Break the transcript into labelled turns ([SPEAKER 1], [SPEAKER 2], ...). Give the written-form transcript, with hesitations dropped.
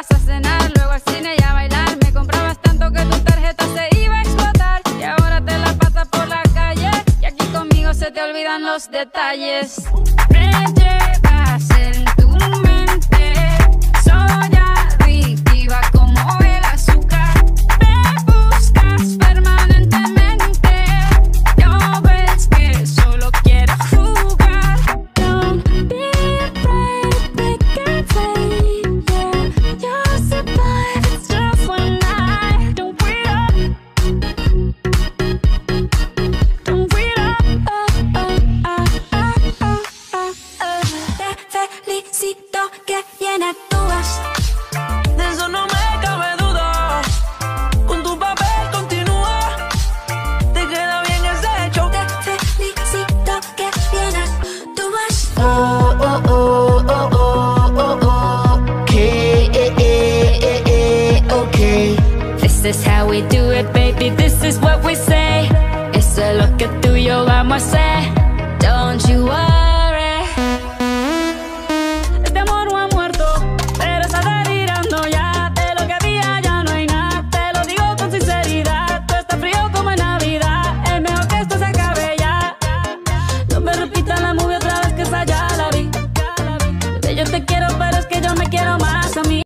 [SPEAKER 1] llevabas a cenar, luego al cine y a bailar. Me comprabas tanto que tu tarjeta se iba a explotar. Y ahora te la pasas por la calle y aquí conmigo se te olvidan los detalles. Me llevas en tu mente, soy adictiva como el azúcar. Me buscas permanentemente, no ves que solo quiero jugar. Don't be afraid, we can play, yeah. You're survive, it's just one night. Don't wait up, don't wait up, Te felicito que bien actúas.
[SPEAKER 2] De eso no me cabe duda. Con tu papel continúa. Te queda bien ese show.
[SPEAKER 1] Te felicito que bien actúas.
[SPEAKER 3] Oh, oh, oh, oh, oh, oh, oh. Okay, okay.
[SPEAKER 1] This is how we do it, baby, this is what we say. Eso es lo que tú y yo vamos a hacer. Don't you worry.